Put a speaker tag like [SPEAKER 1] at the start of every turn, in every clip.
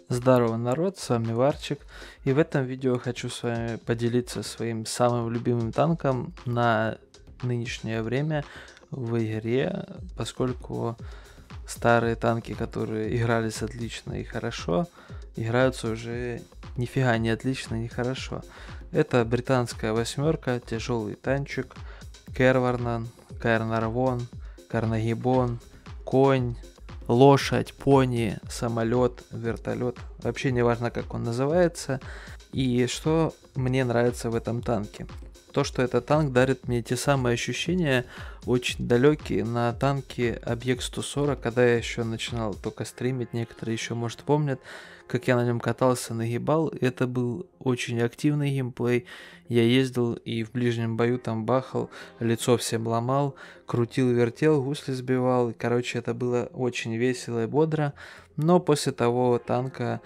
[SPEAKER 1] Здорово, народ, с вами Варчик, и в этом видео хочу с вами поделиться своим самым любимым танком на нынешнее время в игре, поскольку старые танки, которые игрались отлично и хорошо, играются уже нифига не отлично, не хорошо. Это британская восьмерка, тяжелый танчик, Керварнан, Каэрнарвон, Карнагибон, конь, лошадь, пони, самолет, вертолет. Вообще не важно, как он называется. И что мне нравится в этом танке? То, что этот танк дарит мне те самые ощущения, очень далекие на танке Объект 140, когда я еще начинал только стримить, некоторые еще, может, помнят, как я на нем катался, нагибал. Это был очень активный геймплей. Я ездил и в ближнем бою там бахал, лицо всем ломал, крутил, вертел, гусли сбивал. Короче, это было очень весело и бодро. Но после того танка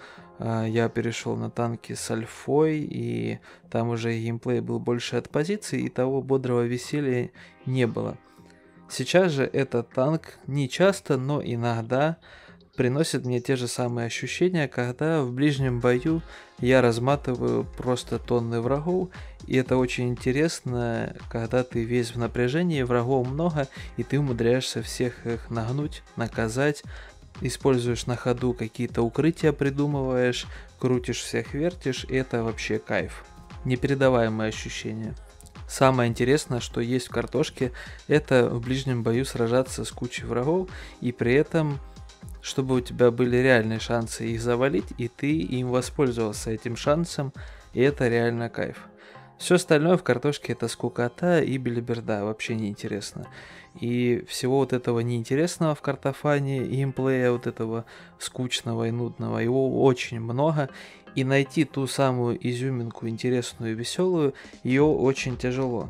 [SPEAKER 1] я перешел на танки с альфой, и там уже геймплей был больше от позиции, и того бодрого веселья не было. Сейчас же этот танк не часто, но иногда приносит мне те же самые ощущения, когда в ближнем бою я разматываю просто тонны врагов, и это очень интересно, когда ты весь в напряжении, врагов много, и ты умудряешься всех их нагнуть, наказать, используешь на ходу какие-то укрытия, придумываешь, крутишь всех, вертишь, и это вообще кайф. Непередаваемое ощущение. Самое интересное, что есть в картошке, это в ближнем бою сражаться с кучей врагов, и при этом чтобы у тебя были реальные шансы их завалить, и ты им воспользовался этим шансом, и это реально кайф. Все остальное в картошке это скукота и белиберда, вообще неинтересно. И всего вот этого неинтересного в картофане, геймплея вот этого скучного и нудного, его очень много. И найти ту самую изюминку интересную и веселую, ее очень тяжело.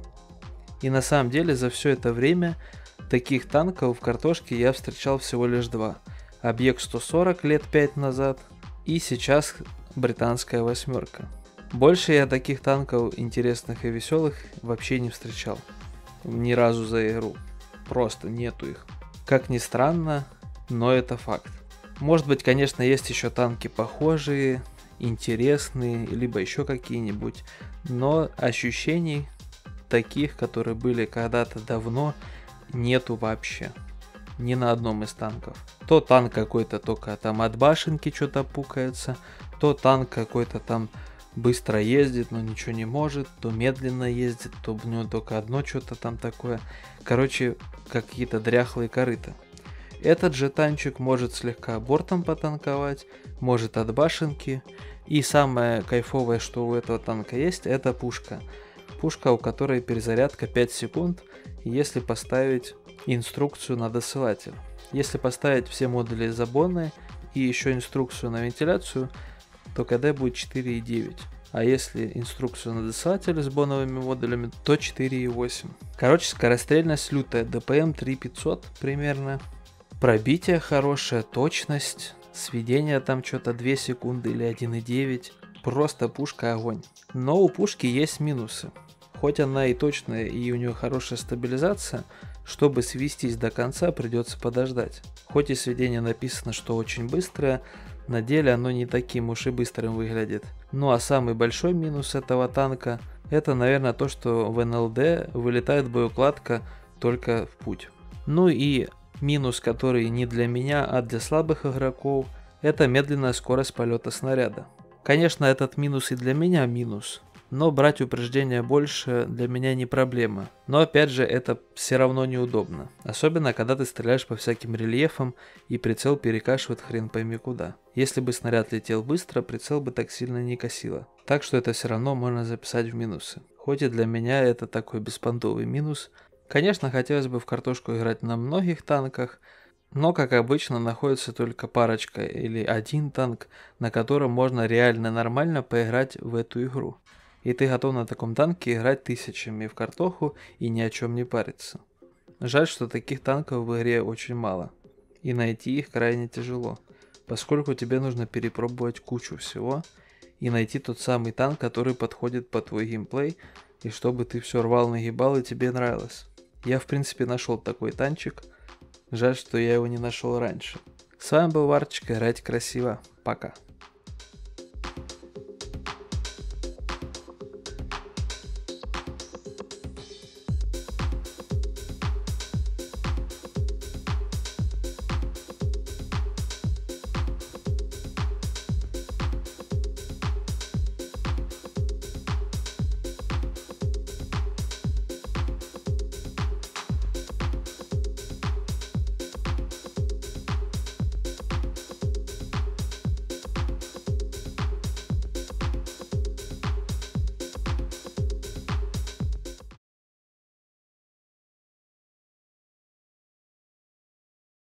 [SPEAKER 1] И на самом деле за все это время таких танков в картошке я встречал всего лишь два. Объект 140 лет 5 назад и сейчас британская восьмерка. Больше я таких танков интересных и веселых вообще не встречал. Ни разу за игру. Просто нету их. Как ни странно, но это факт. Может быть, конечно, есть еще танки похожие, интересные, либо еще какие-нибудь. Но ощущений таких, которые были когда-то давно, нету вообще. Ни на одном из танков. То танк какой-то только там от башенки что-то пукается, то танк какой-то там быстро ездит, но ничего не может, то медленно ездит, то у него только одно что-то там такое. Короче, какие-то дряхлые корыта. Этот же танчик может слегка бортом потанковать, может от башенки. И самое кайфовое, что у этого танка есть, это пушка. Пушка, у которой перезарядка 5 секунд, если поставить инструкцию на досылатель. Если поставить все модули забоны и еще инструкцию на вентиляцию, то КД будет 4,9. А если инструкцию на досылатель с боновыми модулями, то 4,8. Короче, скорострельность лютая, ДПМ 3500 примерно. Пробитие хорошее, точность, сведение там что-то 2 секунды или 1,9. Просто пушка огонь. Но у пушки есть минусы. Хоть она и точная, и у нее хорошая стабилизация, чтобы свестись до конца, придется подождать. Хоть и сведение написано, что очень быстрое, на деле оно не таким уж и быстрым выглядит. Ну а самый большой минус этого танка, это, наверное, то, что в НЛД вылетает боеукладка только в путь. Ну и минус, который не для меня, а для слабых игроков, это медленная скорость полета снаряда. Конечно, этот минус и для меня минус. Но брать упреждения больше для меня не проблема. Но опять же, это все равно неудобно. Особенно, когда ты стреляешь по всяким рельефам и прицел перекашивает хрен пойми куда. Если бы снаряд летел быстро, прицел бы так сильно не косило. Так что это все равно можно записать в минусы. Хоть и для меня это такой беспонтовый минус. Конечно, хотелось бы в картошку играть на многих танках. Но, как обычно, находится только парочка или один танк, на котором можно реально нормально поиграть в эту игру. И ты готов на таком танке играть тысячами в картоху и ни о чем не париться. Жаль, что таких танков в игре очень мало. И найти их крайне тяжело. Поскольку тебе нужно перепробовать кучу всего. И найти тот самый танк, который подходит под твой геймплей. И чтобы ты все рвал, нагибал и тебе нравилось. Я в принципе нашел такой танчик. Жаль, что я его не нашел раньше. С вами был Варчик, играйте красиво. Пока.